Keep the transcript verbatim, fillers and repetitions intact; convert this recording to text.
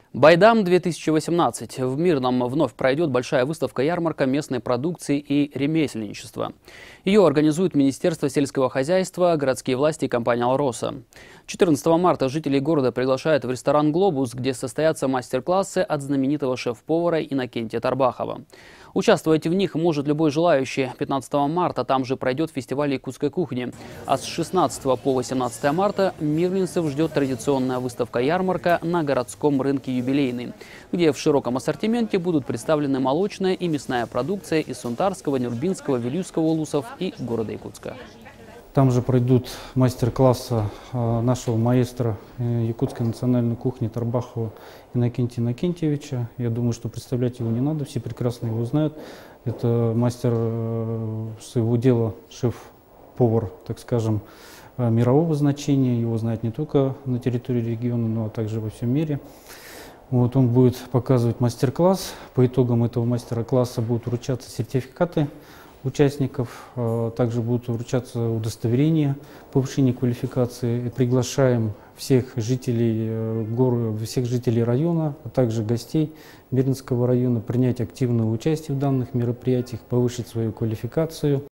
Байдам две тысячи восемнадцать. В Мирном вновь пройдет большая выставка-ярмарка местной продукции и ремесленничества. Ее организует Министерство сельского хозяйства, городские власти и компания «Алроса». четырнадцатого марта жителей города приглашают в ресторан «Глобус», где состоятся мастер-классы от знаменитого шеф-повара Иннокентия Тарбахова. Участвовать в них может любой желающий. пятнадцатого марта там же пройдет фестиваль якутской кухни. А с шестнадцатого по восемнадцатое марта мирнинцев ждет традиционная выставка-ярмарка на городском рынке «Юбилейный», где в широком ассортименте будут представлены молочная и мясная продукция из Сунтарского, Нюрбинского, Вилюйского улусов и города Якутска. Там же пройдут мастер-классы нашего маэстро якутской национальной кухни Тарбахова Иннокентия Иннокентьевича. Я думаю, что представлять его не надо, все прекрасно его знают. Это мастер своего дела, шеф-повар, так скажем, мирового значения. Его знают не только на территории региона, но также во всем мире. Вот он будет показывать мастер-класс. По итогам этого мастер-класса будут вручаться сертификаты участников, также будут вручаться удостоверения повышения квалификации. И приглашаем всех жителей города, всех жителей района, а также гостей Мирнинского района принять активное участие в данных мероприятиях, повысить свою квалификацию.